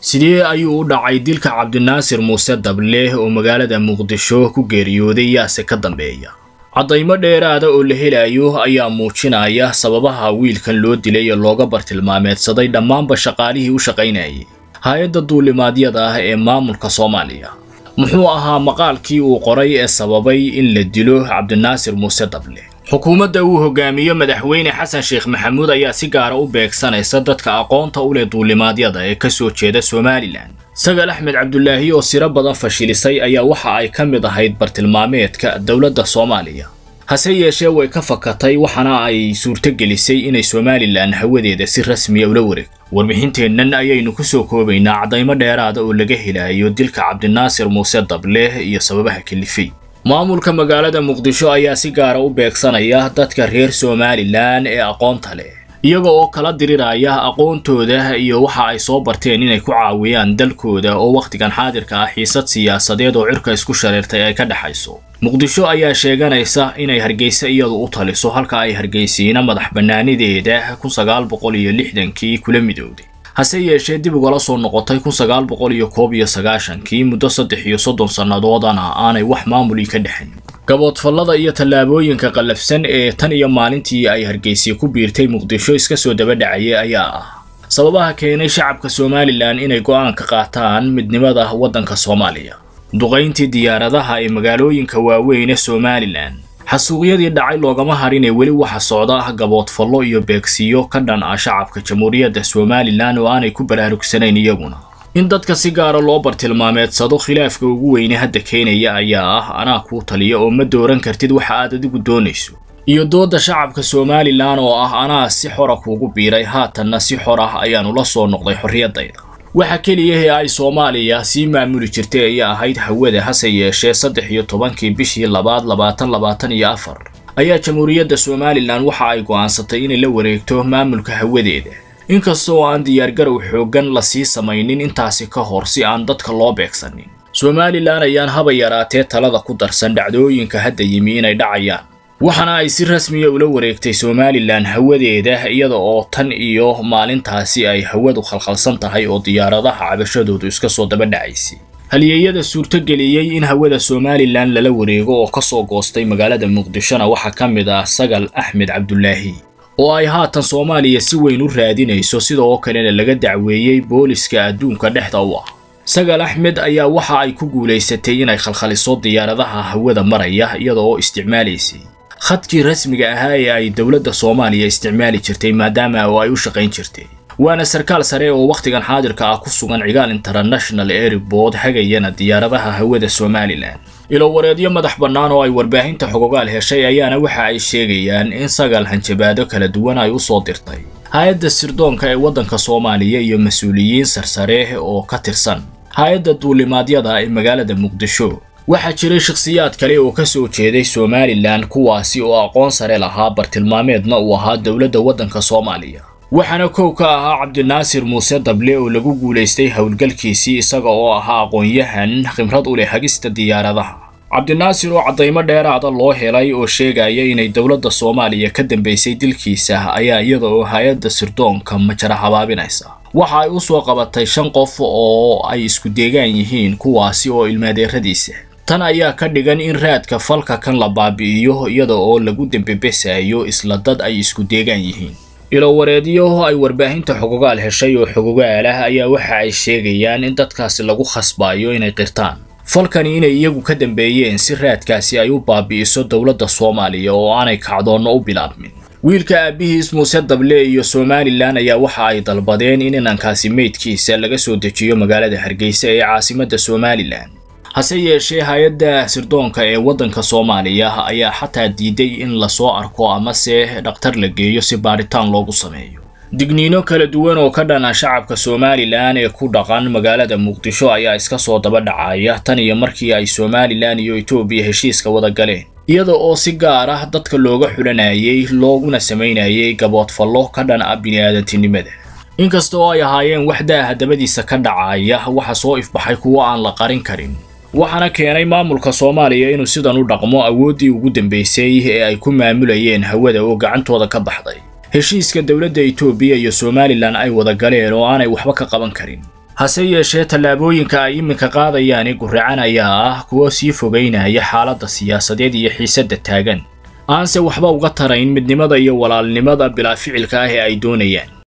sidee ayuu u dhacay dilka Cabdinaasir Muuse Dable oo magaalada Muqdisho ku geeriyooday yaase ka dambeeya cadaymo dheeraada oo la helayo ayaa muujinaya sababaha wiilkan loo dilay ee looga bartilmaameedsaday dhammaanba shaqaalihii u shaqaynayay hay'adda duulimaadyada ah ee maamulka Soomaaliya muxuu ahaa maqaalkii uu qoray ee sababay in la dilo Cabdinaasir Muuse Dable xukuumadda uu hogaamiyo madaxweyne Xasan Sheekh Maxamuud ayaa si gaar ah u beegsanaysa dadka aqoonta u leh duulimaadyada ee ka soo jeeda Somaliland Sagal Axmed Cabdullaahi oo siro badan fashilisay ayaa waxa ay ka mid ahayd bartilmaameedka dawladda Soomaaliya hase yeeshee way ka fakatay waxana ay suurtagelisay inay Somaliland hawadeeda si rasmi ah ula wareegto warbixinteennan ayaynu ku soo koobaynaa cadaymo dheeraada oo laga helayo dilka Cabdinaasir Muuse Dable iyo sababaha kalifay maamulka magaalada Muqdisho ayaa si gaar ah u beegsanaya dadka reer Somaliland ee aqoonta leh iyaga oo kala diriraya aqoontooda iyo waxa ay soo barteen inay ku caawiyaan dalkooda oo waqtigan xaadirka ah xiisad siyaasadeed oo cirka isku shareertay ay ka dhaxayso Muqdisho ayaa sheeganaysa inay Hargeysa iyadu u taliso halka ay Hargeysiina madax banaanideeda 1960kii kula midowday hase yeeshee dib uga soo noqotay 1991kii muddo 30 sanadoodana aanay wax maamuli ka dhaxin gaboodfallada iyo tallaabooyinka qalafsan ee tan iyo maalintii ay Hargeysa ku biirtay Muqdisho iska soo daba dhacay ayaa ah sababaha keenay shacabka Somaliland inay go'aan ka qaataan midnimada waddanka Soomaaliya duqeyntii diyaaradaha ee magaalooyinka waaweyn ee Somaliland xasuuqyadii dhacay loogama harin ee weli waxa socda gaboodfallo iyo beegsiyo ka dhan ah shacabka Jamhuuriyadda Somaliland oo aanay ku baraarugsanayn iyaguna in dadka si gaar ah loo bartilmaameedsado khilaafka ugu weyn hadda keenaya ayaa ah anaa ku taliya oo ma dooran kartid waxa aad adigu doonayso iyo dooda shacabka Somaliland oo ah anaa si xor ah kuugu biiray haatanna si xor ah ayaanu la soo noqday xorriyadayda waxa kaliya ee ay Soomaaliya si maamuli jirtay ay ahayd hawada hase yeeshee 13kii bishii 2024 ayaa Jamhuuriyadda Somaliland waxa ay go'aansatay in la wareegto maamulka hawadeeda inkastoo aan diyaar garow xoogan la sii samaynin intaasi ka hor si aan dadka loo beegsanin Somaliland ayaan haba yaraatee talada ku darsan dhacdooyinka hadda yimi inay dhacayaan waxana ay si rasmi ah ula wareegtay Somaliland hawadeeda iyada oo tan iyo maalintaasi ay hawadu khalkhalsan tahay oo diyaaradaha cabashadoodu iska soo daba dhacaysay halyeeyada suurtageliyay in hawada Somaliland lala wareego oo ka soo goostay magaalada Muqdisho waxa ka mid ah Sagal Axmed Cabdullaahi oo ay haatan Soomaaliya si weyn u raadinayso sidoo kale laga dacweeyay booliska adduunka dhexda u ah Sagal Axmed ayaa waxa ay ku guuleysatay inay khalkhaliso diyaaradaha hawada maraya iyada oo isticmaalaysay khadkii rasmiga ahaa ee ay dawladda Soomaaliya isticmaali jirtay maadaama ay u shaqayn jirtay waana sarkaal sare oo waqtigan xaadirka ah ku sugan Cigaal International Airport hagayana diyaaradaha hawada Somaliland ilo wareedyo madax bannaan oo ay warbaahinta xogogaal heshay ayaana waxa ay sheegayaan in Sagal hanjabaado kala duwan ay u soo dirtay hay'adda sirdoonka ee waddanka Soomaaliya iyo mas'uuliyiin sarsare oo ka tirsan hay'adda duulimaadyada ee magaalada Muqdisho waxa jiray shakhsiyaad kale oo ka soo jeeday Somaliland kuwaasi oo aqoon sare lahaa bartilmaameedna u ahaa dawladda waddanka Soomaaliya waxana koow ka ahaa Cabdinaasir Muuse Dable oo lagu guuleystay hawlgalkiisii isaga oo ahaa aqoon-yahan khibrad u leh hagista diyaaradaha Cabdinaasir oo cadaymo dheeraada loo helay oo sheegaya inay dawladda Soomaaliya ka dambeysay dilkiisa ayaa iyada oo hay'adda sirdoonka majara habaabinaysa waxa ay u soo qabatay 5 qof oo ay isku deegaan yihiin kuwaasi oo ilmaadeeradiisa tan ayaa ka dhigan in raadka falka kan la baabi'iyo iyada oo lagu dambeebesayo isla dad ay isku deegaan yihiin ilo wareediyo ay warbaahinta xogogaal heshay oo xogogaal ah ayaa waxa ay sheegayaan in dadkaasi lagu khasbayo inay qirtaan falkani inay iyagu ka dambeeyeen si raadkaasi ay u baabi'iso dawladda Soomaaliya oo aanay kacdoonno u bilaabmin wiilka aabihiis Muuse Dable iyo Somaliland ayaa waxa ay dalbadeen in inankaasi meydkiisa laga soo dejiyo magaalada Hargeysa ee caasimadda Somaliland hase yeeshee hay'adda sirdoonka ee waddanka Soomaaliya ayaa xataa diiday in la soo arko ama se dhakhtar la geeyo si baaritaan loogu sameeyo digniino kala duwan oo ka dhan ah shacabka Somaliland ee ku dhaqan magaalada Muqdisho ayaa iska soo daba dhacaya tan iyo markii ay Somaliland iyo Itoobiya heshiiska wada galeen iyada oo si gaar ah dadka looga xulanayay looguna sameynayay gaboodfallo ka dhan ah bini'aadantinimada inkastoo ay ahaayeen waxda hadabadiisa ka dhacaya waxa soo ifbaxay kuwa aan la qarin karin waxana keenay maamulka Soomaaliya inuu sidan u dhaqmo awoodii ugu dambeysay ee ay ku maamulayeen hawada oo gacantooda ka baxday heshiiska dawladda Itoobiya iyo Somaliland ay wada galeen oo aanay waxba ka qaban karin hase yeeshee tallaabooyinka ay iminka qaadayaan guracan ayaa ah kuwa sii fogeynaya xaaladda siyaasadeed iyo xiisadda taagan aanse waxba uga tarayn midnimada iyo walaalnimada bilaa ficilka ah ee ay doonayaan